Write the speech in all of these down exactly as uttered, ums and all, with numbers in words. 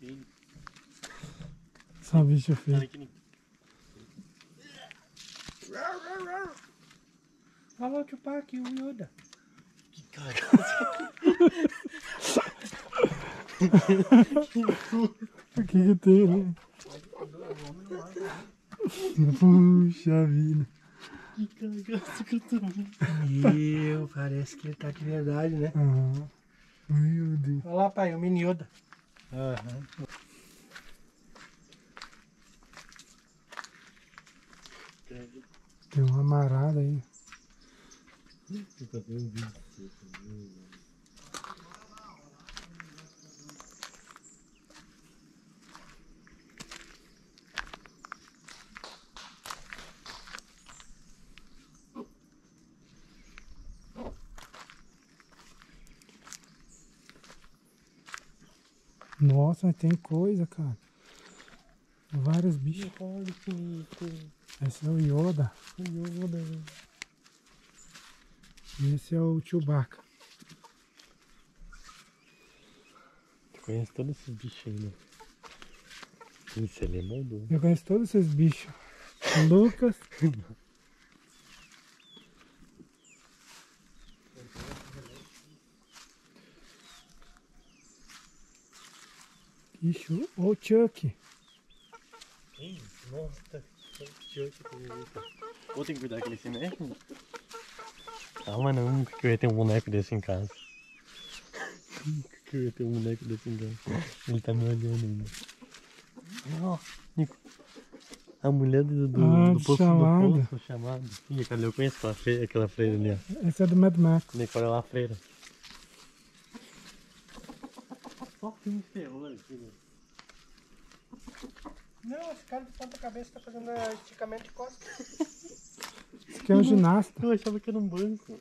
feio. Só bicho feio. Olha lá o Tupac e o Yoda. Que cagada. O que que tem, né? Puxa vida. Que cagada que eu tô vendo. Meu, parece que ele tá de verdade, né? Ah, meu Deus. Olha lá, pai, o mini Yoda. Aham. Tem uma amarada aí. Eu tô vendo um vídeo. Nossa, mas tem coisa, cara. Vários bichos. Olha que bonito. Esse é o Yoda. O Yoda, velho. E esse é o Chewbacca. Tu conhece todos esses bichos aí, né? Isso ele é maldoso. Eu conheço todos esses bichos. Lucas. Bicho. Ô, oh, Chuck. Que isso? Nossa, tá Ou tem que cuidar que ele se mexe? Calma não, que eu ia ter um boneco desse em casa. Que eu ia ter um boneco desse em casa. Ele tá me olhando ainda. Ó, Nico. A mulher do, do, Ah, do posto chamada. do posto chamado. Ih, cadê? Eu conheço aquela freira, aquela freira ali, ó. Esse é do Mad Max. Nico, olha lá a freira. Só filme de terror aqui, né? Não, esse cara de ponta cabeça tá fazendo esticamento de costas. Esse aqui é um ginasta. Eu achava que era um banco.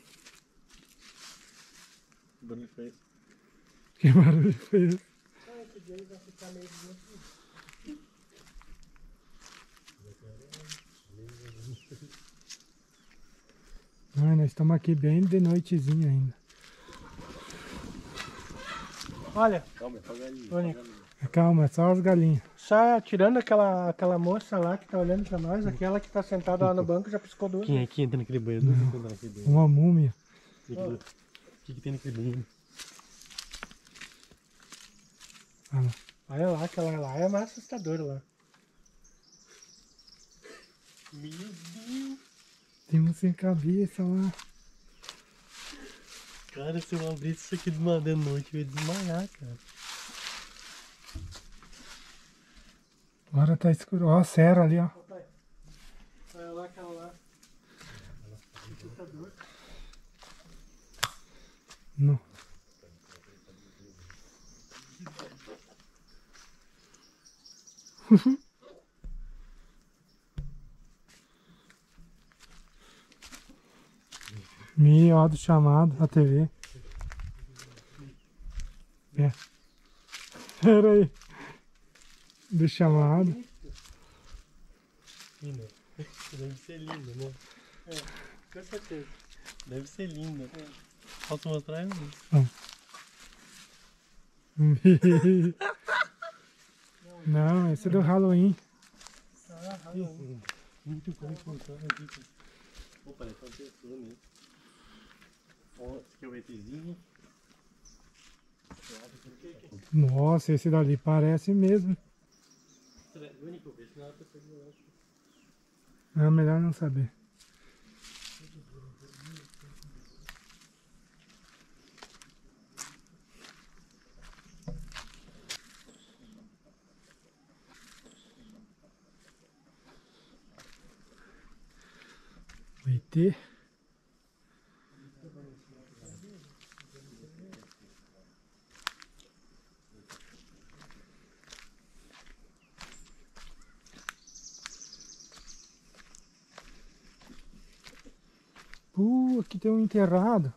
Que barulho foi esse? Que barulho foi esse? Ah, esse dia ele vai ficar meio desmotivo. Ai, nós estamos aqui bem de noitezinha ainda. Olha, Calma, é só galinha. Ô, Nico. Calma, é só as galinhas. só tirando aquela, aquela moça lá que tá olhando pra nós, aquela que tá sentada lá no banco já piscou duas. Quem é que entra naquele banheiro? Não vou aqui dentro. Uma múmia. O que, que tem naquele banheiro? Ah, lá. Olha lá, aquela lá é mais assustadora lá. Meu Deus! Tem um sem cabeça lá. Cara, se eu abrisse isso aqui de uma de noite, eu ia desmaiar, cara. Agora tá escuro. Ó, a Sera ali, ó. Ô, pai, olha lá aquela lá. Assustador. Não. Me, ó, do chamado, a T V. É. Pera aí. Do chamado. Linda. Deve ser linda, né? É, com certeza. Deve ser linda. É. Posso mostrar ela? Não, esse é do Halloween. Ah, Halloween. Muito bom encontrar aqui. Pô, parece uma pessoa mesmo. Ó, esse aqui é o ETzinho. Nossa, esse dali parece mesmo. Único, vê se não é uma pessoa de lá. É melhor não saber. O E T. Uh, aqui tem um enterrado.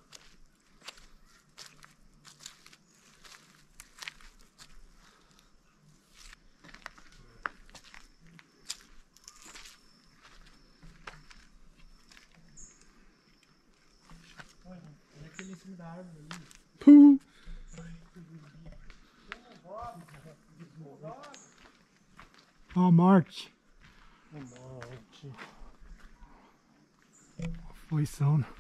Olha aquele em cima da árvore ali. Puh. Ó, a morte. A morte. Foição, né?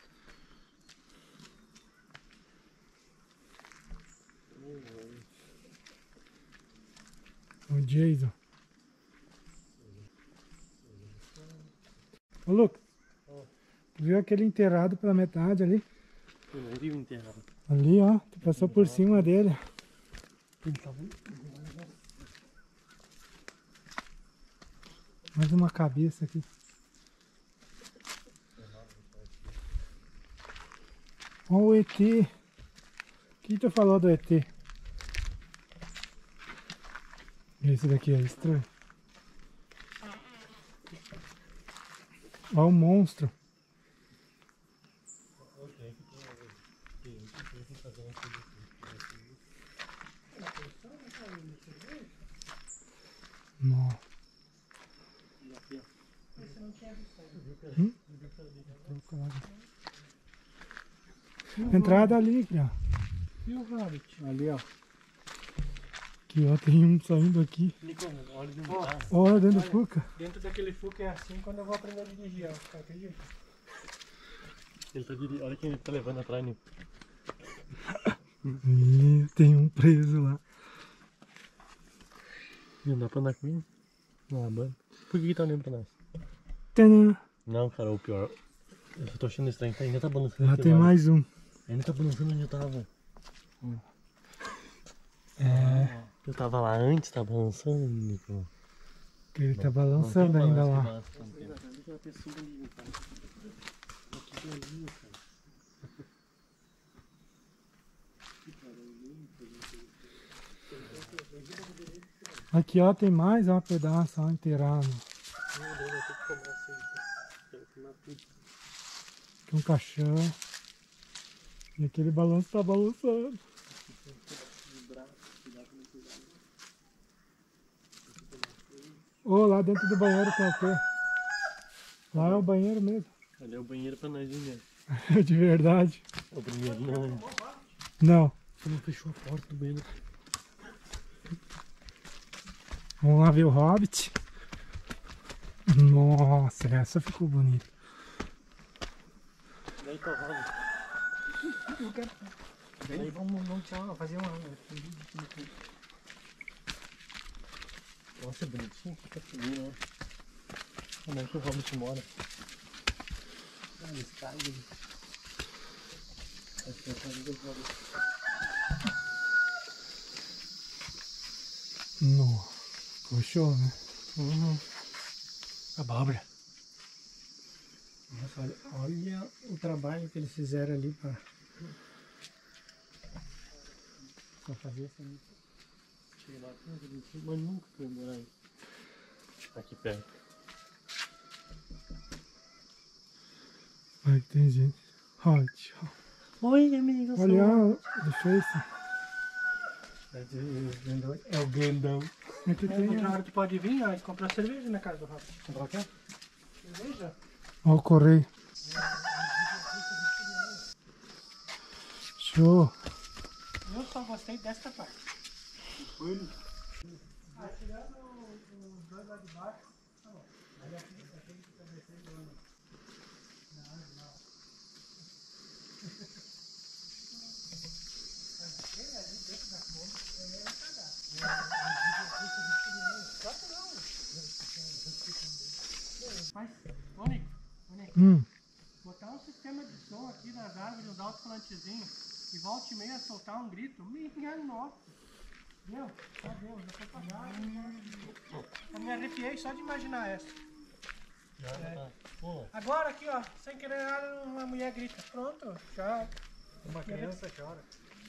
O Jason. Ô, Lucas. Tu viu aquele enterrado pela metade ali? Eu não vi o enterrado. Ali, ó. Tu passou por cima dele. Ele tava... Mais uma cabeça aqui. Ó o E T. O que tu falou do E T? Esse daqui é estranho. Ó o monstro. Nossa. Hum? Entrada ali, ó. E o Rabbit? Ali, ó. Aqui, ó, tem um saindo aqui. Nico, olha de um carro. Olha dentro do Olha. Fuca. Dentro daquele Fuca é assim quando eu vou aprender a dirigir, ó. Tá, acredita? Ele tá dirigindo. Olha quem ele tá levando atrás, Nico. Ih, tem um preso lá. Não dá pra andar com ele? Não, mano. Por que que tá olhando pra nós? Tadã. Não, cara, o pior. Eu só tô achando estranho, tá? Ainda tá balançando. Lá aqui tem agora. mais um. Ainda tá balançando onde eu tava. É, Eu tava lá antes, tá balançando, Nico. que ele tá Não balançando tem ainda balanço que lá. balança tanto tempo. Aquela pessoa ali, cara. Aqui ali, cara. Aqui, ó, tem mais ó, um pedaço ó, inteirado. Aqui um caixão. E aquele balanço tá balançando. Ô, oh, lá dentro do banheiro tem o quê? Lá é o banheiro mesmo. Ali é o banheiro pra nós ir mesmo. De verdade. O banheiro não. Não. Você não fechou a porta do banheiro. Vamos lá ver o Hobbit. Nossa, essa ficou bonita. Daí tá o Hobbit. Daí vamos, vamos tirar, fazer uma... Nossa, é bonitinho, fica subindo, né? Como é que o Hobbit mora? Olha esse cara ali. Acho que é a casa do Hobbit. Nossa, ficou show, né? Uhum. Abóbora. Nossa, olha, olha o trabalho que eles fizeram ali pra... Pra fazer essa... Cheguei lá, mas nunca fui morar aí. Aqui perto. Olha que tem gente. Hobbit. Oi, amiga. Olha, ó, deixa isso. É o grandão. Aqui tem, Outra ó. hora tu pode vir, ó, e comprar cerveja na casa do Rafa. Comprar o quê? Cerveja? Ó o correio. Show. Eu só gostei desta parte. Ah, tirando os dois lá de baixo, tá bom. Aí aqui, aquele que tá descendo o ano. Não, não. Aquele ali dentro da conta, é cagado. Claro que não. Mas, ô Nico, ô Nico, Hum. botar um sistema de som aqui nas árvores, uns alto-falantezinhos, e volta e meia soltar um grito, me enganou. Meu, adeus, já foi pagado. Eu me arrepiei só de imaginar essa. É. Pô, Agora aqui, ó, sem querer nada, uma mulher grita. Pronto, já. Uma criança chora.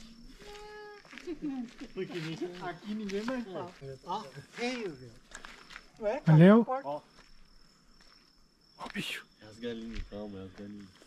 porque nem Aqui ninguém mais fala. Ó, feio, velho. Ué, Valeu. Corta. é as galinhas, calma, é as galinhas.